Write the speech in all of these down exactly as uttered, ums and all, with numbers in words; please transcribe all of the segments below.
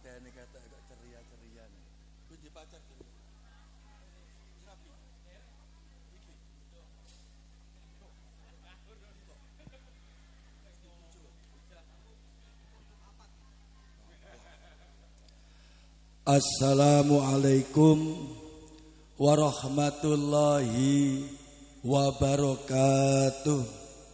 ini kata agak ceria-ceria nih. Kuwi di pacar dulu. Rapi. Iki. Assalamualaikum warahmatullahi wabarakatuh.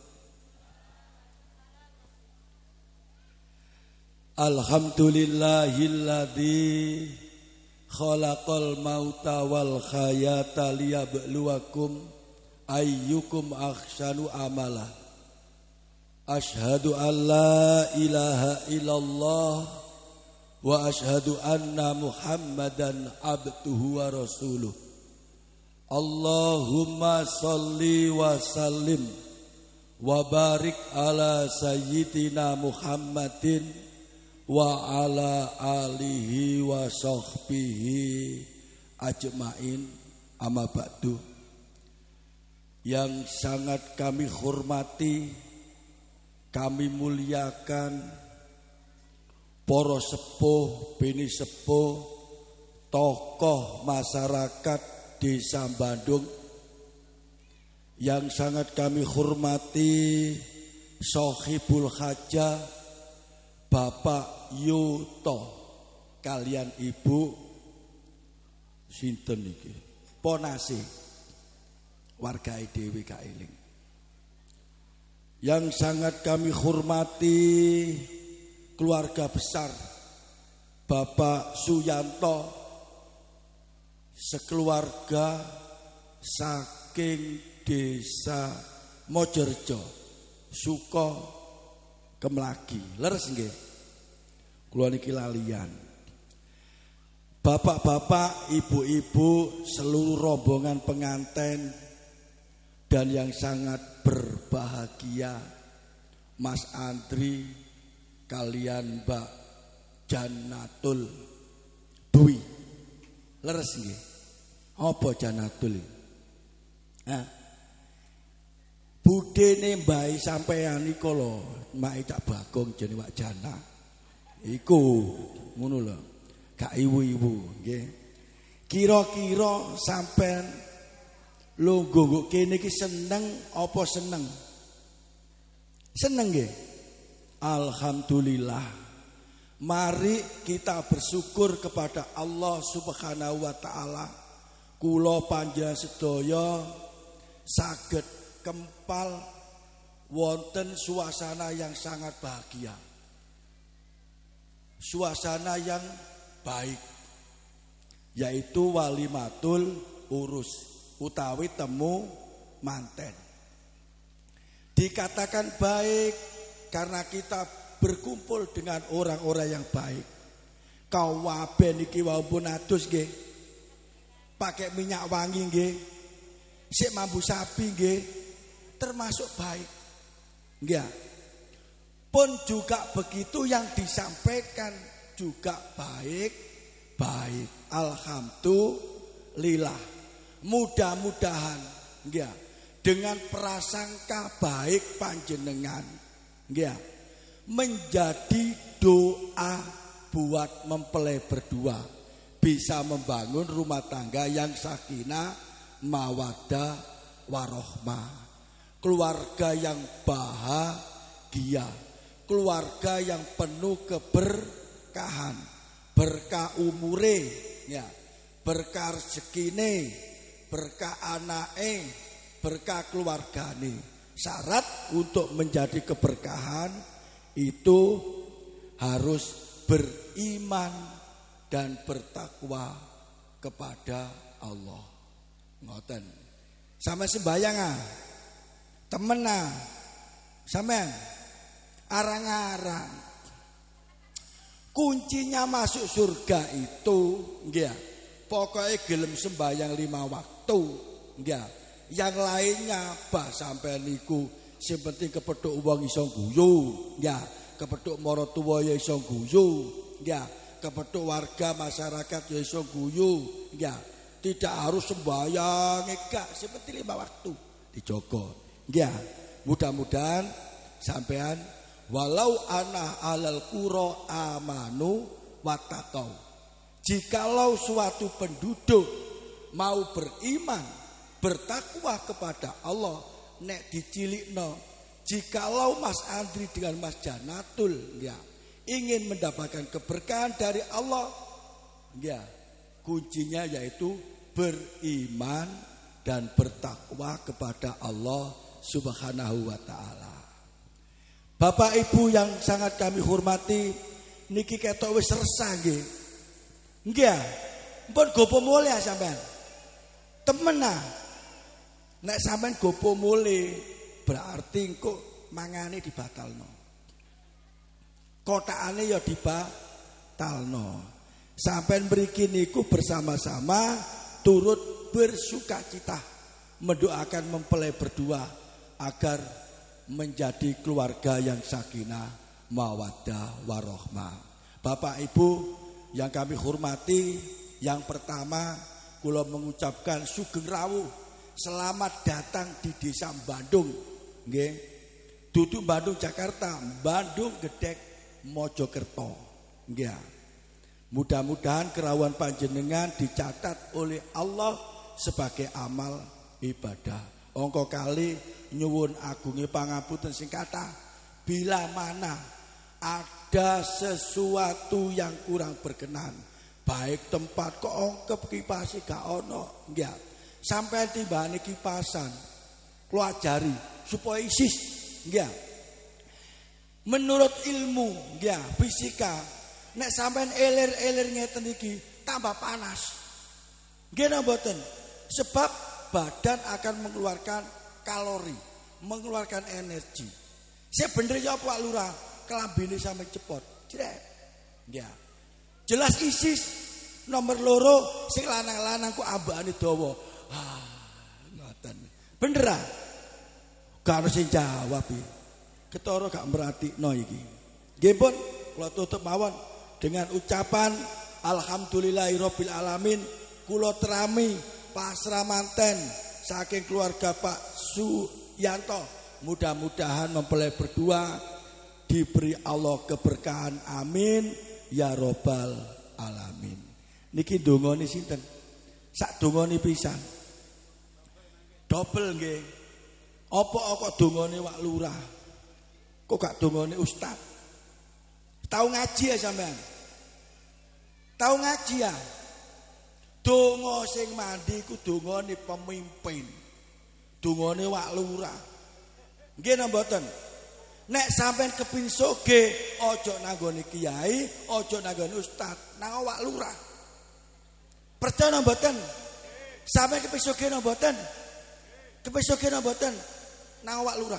Alhamdulillahilladzi khalaqal mauta wal hayata liyabluwakum ayyukum ahsanu amala. Asyhadu an la ilaha illallah wa asyhadu anna Muhammadan abduhu wa rasuluh. Allahumma sholli wa sallim wa barik ala sayyidina Muhammadin wa ala alihi wa sahbihi ajmain, amma ba'du. Yang sangat kami hormati, kami muliakan para sepuh, bini sepuh, tokoh masyarakat Desa Bandung. Yang sangat kami hormati Sohibul Hajah Bapak Yuto kalian Ibu sinten iki ponase warga dhewe kailing. Yang sangat kami hormati keluarga besar Bapak Suyanto sekeluarga saking Desa Mojorejo Suko Kemlagi, leres nggih. Kula niki lalian. Bapak-bapak, ibu-ibu, seluruh rombongan pengantin dan yang sangat berbahagia Mas Andri kalian Mbak Janatul Dwi. Leres nggih. Apa Janatul? Hah? Budene mbae sampeyan niku lho, mak Cak Bagong jenenge Wak Jana. Iku ngono lho. Gak iwu-iwu nggih. Kira-kira sampean lungguh kene iki seneng apa seneng? Seneng nggih. Alhamdulillah. Mari kita bersyukur kepada Allah Subhanahu wa taala. Kula panjenengan sedaya saged kempal wonten suasana yang sangat bahagia, suasana yang baik, yaitu walimatul urus utawi temu manten. Dikatakan baik karena kita berkumpul dengan orang-orang yang baik. Kawabe niki walaupun adus nggih, pakai minyak wangi nggih, sik mambu sapi nggih, termasuk baik. Enggak. Pun juga begitu yang disampaikan juga baik, baik. Alhamdulillah. Mudah-mudahan enggak dengan prasangka baik panjenengan enggak menjadi doa buat mempelai berdua bisa membangun rumah tangga yang sakinah, mawaddah, warahmah. Keluarga yang bahagia, keluarga yang penuh keberkahan, berkah umure, ya, berkah rezekine, berkah anake, berkah keluargane. Syarat untuk menjadi keberkahan itu harus beriman dan bertakwa kepada Allah. Ngoten. Sama sembayang ah. Temenan sampean arang-arang. Kuncinya masuk surga itu nggih. Pokoknya gelem sembahyang lima waktu nggih. Yang lainnya bah sampean niku sing penting kepethuk wong iso guyu nggih. Kepethuk maratuwa ya iso guyu nggih. Kepethuk warga masyarakat ya iso guyu nggih. Tidak harus sembahyang gak, sing penting lima waktu dijogo. Ya, mudah-mudahan sampean walau ana alal qura amanu wattaqau. Jikalau suatu penduduk mau beriman, bertakwa kepada Allah, nek dicilikno, jikalau Mas Andri dengan Mas Janatul ya, ingin mendapatkan keberkahan dari Allah, ya, kuncinya yaitu beriman dan bertakwa kepada Allah Subhanahu wa taala. Bapak Ibu yang sangat kami hormati, niki ketok wis resah nggih. Nggih. Mpun gopo mulih sampean. Temenan. Nek sampean gopo mulih berarti engko mangane dibatalno. Kotakane ya dibatalno. Sampean mriki niku bersama-sama turut bersukacita mendoakan mempelai berdua agar menjadi keluarga yang sakinah mawaddah warahmah. Bapak Ibu yang kami hormati, yang pertama kula mengucapkan sugeng rawuh, selamat datang di Desa Bandung. Nggih. Dudu Bandung Jakarta, Bandung Gedek Mojokerto. Nggih. Mudah-mudahan kerawuhan panjenengan dicatat oleh Allah sebagai amal ibadah. Angka kali nyuwun agunge pangapunten sing kathah, bila mana ada sesuatu yang kurang berkenan, baik tempat kok ongkep kipase gak ono, nggih. Sampai timbane kipasan, kula ajari supaya isis, nggih. Menurut ilmu, nggih, fisika, nek sampean elir-elir ngeten iki tambah panas. Nggih napa mboten? Sebab badan akan mengeluarkan kalori, mengeluarkan energi. Saya bener ya Pak Lurah, kelambine sampe cepot. Jrek. Ya. Jelas isis nomor loro sing lanang-lanang kok ambane dawa. Ah, ngoten. Bener ah? Gak ono sing jawab iki. Ketara gak merhatikno iki. Nggih pun kula tutup mawon dengan ucapan alhamdulillahirabbil alamin, kula terami pasrah manten saking keluarga Pak Suyanto. Mudah-mudahan mempelai berdua diberi Allah keberkahan, amin ya robbal alamin. Niki dongane sinten? Sak dongane pisan. Dobel nggih. Apa kok dongane Wak Lurah? Kok gak dongane Ustaz? Tahu ngaji ya sampean? Tahu ngaji ya? Donga sing mandi ku dongane pemimpin. Dongane Wak Lurah. Nggih napa mboten? Nek sampean kepin soge, aja nanggone kiai, aja nanggone ustaz, nang Wak Lurah. Percaya napa mboten? Sampean kepin soge napa mboten? Kepin soge napa mboten? Nang Wak Lurah.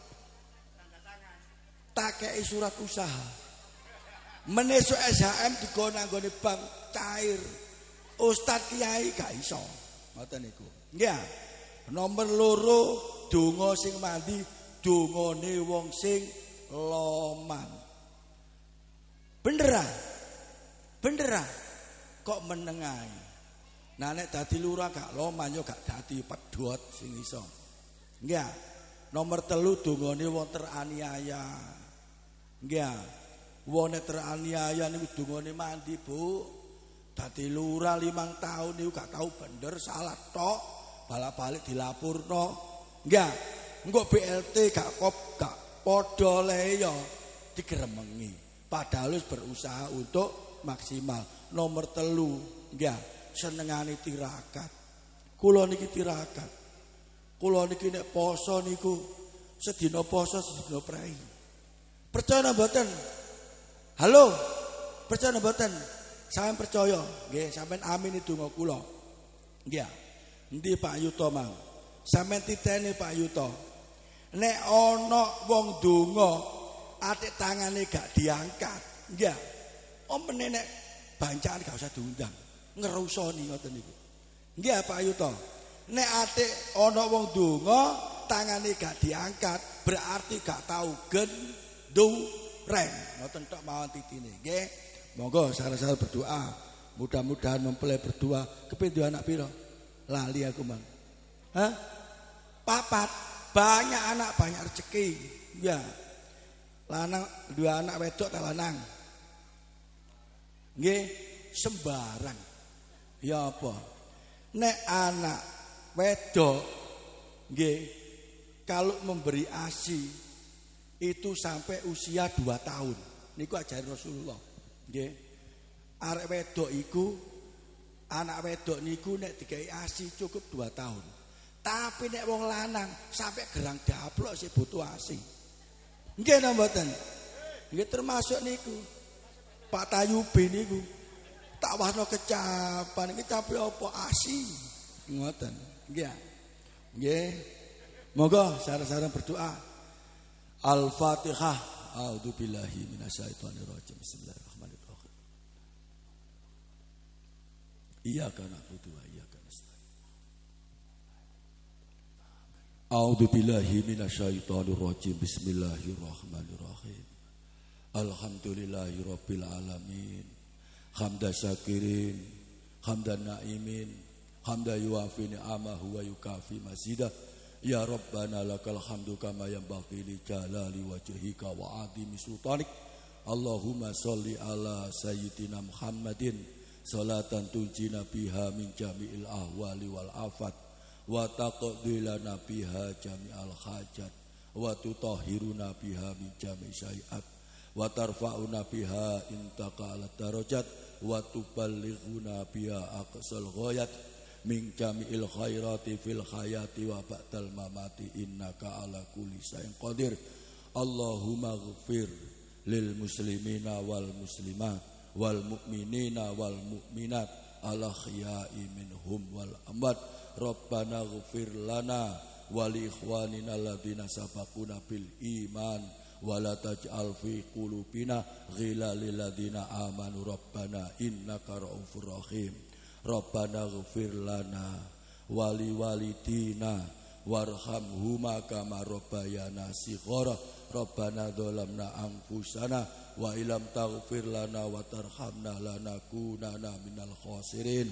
Tak kei surat usaha. Menesuk S H M digo nanggone bank cair. Ustaz kiai gak iso. Ngoten niku. Nggih. Nomor loro donga sing mandi dongane wong sing loman. Bener ah? Bener ah? Kok menengai. Nah nek dadi lurah gak loman yo gak dadi pedhot sing iso. Nggih. Nomor telu dongane wong teraniaya. Nggih. Wong teraniaya niku dongane mandi, Bu. Dadi lurah limang tahun niku gak tau bener, salah tok, balak-balik dilapurno. Nggih. Engko B L T gak kop gak padha le ya digremengi. Padahal wis berusaha untuk maksimal. Nomor telu, nggih, senengane tirakat. Kula niki tirakat. Kula niki nek poso niku sedina poso sedina prei. Percaya mboten? Halo. Percaya mboten? Sampeyan percaya? Nggih, sampeyan amin donga kula. Nggih. Endi Pak Yuto mang? Sampeyan titeni Pak Yuto. Nek ana wong donga atik tangane gak diangkat, nggih. Omene nek bancaan gak usah diundang. Ngerusoni ngoten niku. Nggih Pak Yuto. Nek atik ana wong donga tangane gak diangkat, berarti gak tau gendureng. Ngoten tok mawon titine, nggih. Monggo sare-sare berdoa. Mudah-mudahan mempelai berdua kepin duwe anak pira? Lali aku, Mang. Hah? Papat. Banyak anak, banyak rezeki. Ya. Lanang dua anak wedok ta lanang? nggih sembarang. Ya apa? Nek anak wedok nggih kalau memberi ASI itu sampai usia dua tahun. Niku ajaran Rasulullah. Nggih. Arek wedok iku anak wedok niku nek dikai ASI cukup dua tahun. Tapi nek wong lanang sampai gerang daplok sih butuh ASI. Nggih napa mboten? Nggih termasuk niku. Pak Tayubi niku tak wahno kecapan iki cape apa ASI. Ngoten. Nggih. Nggih. Monggo sareng-sareng berdoa. Al-Fatihah. A'udzubillahi minasyaitonirrajim. Bismillahirrahmanirrahim. Iyyaka na'budu wa iyyaka nasta'in. A'udzubillahi minasyaitonirrajim. Bismillahirrahmanirrahim. Alhamdulillahirabbil alamin. Hamda syakirin, hamdan naimin, hamda yuafi ni'amahu wa yukafi mazidah. Ya Rabbana lakal hamdu kama yanbaghi li jalali wajhika wa 'azimi sultanik. Allahumma sholli ala sayyidina Muhammadin salatan tunjina biha min jami'il ahwali wal afat wa taqdi lana biha jami'al hajat wa tutahhiruna biha min jami'i syai'at wa tarfa'una biha intaka ala darajat wa tuballighuna biha aqsal ghayat min jami'il khairati fil hayati wa ba'dal mamati innaka ala kulli syai'in qadir. Allahumma ghfir lil muslimina wal muslimat wal mu'minina wal mu'minat al ahya'i minhum wal amwat. Rabbana ghfir lana wa li ikhwanina alladziina sabaquna bil iman wa la taj'al fi qulubina ghillan lil ladziina amanu rabbana innaka ra'ufur rahim. Rabbana ghfir lana wali walidina warhamhuma kama rabbayana shighara. Rabbana dzalamna anfusana wa illam taghfir lana wa tarhamna lanakunanna minal khasirin.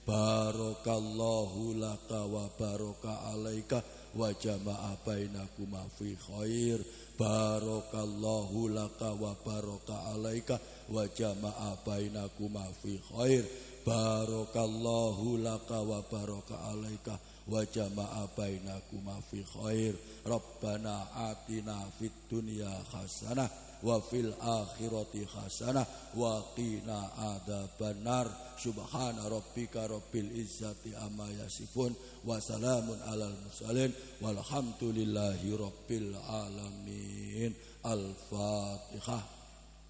Barakallahu laka wa baraka alaika wa jama'a bainakuma fi khair. Barakallahu laka wa baraka alaika wa jama'a bainakuma fi khair. Barakallahu laka wa baraka alaika wa jama'a bainakuma fi khair. Rabbana atina fid dunya hasanah wa fil akhirati hasanah wa qina adzabannar. Subhana rabbika rabbil izzati amma yasifun wa salamun alal mursalin walhamdulillahi rabbil alamin. Al-Fatihah.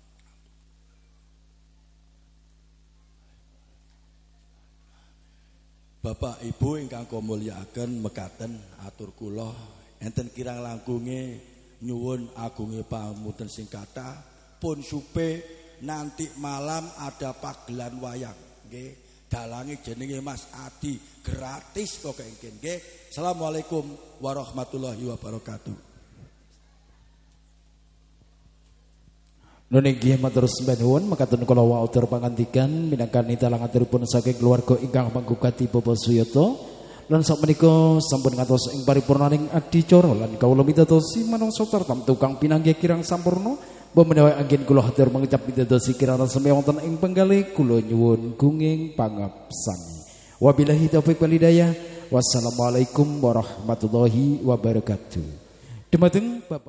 Bapak Ibu ingkang kamulyakaken mekaten atur kula enten kirang langkunge nyuwun agunge pamunten sing kathah pun supe nanti malam ada pagelaran wayang nggih dalange jenenge Mas Adi gratis kok kengken nggih. Assalamualaikum warahmatullahi wabarakatuh. Nunggih matur sembah nuwun mekaten kula wautur pangandikan minangka nitalang aturipun saking keluarga ingkang panggugati Bapak Suyata lan sakmenika sampun ngantos ing paripurnaning adicara lan kawula midhatosi manungsa tartam tukang pinanggih kirang sampurna menawi anggen kula hatur mangucap midhatosi kirana sami wonten ing penggalih kula nyuwun gunging pangabsani. Wabillahi taufiq wal hidayah. Wassalamualaikum warahmatullahi wabarakatuh. Dumateng Bapak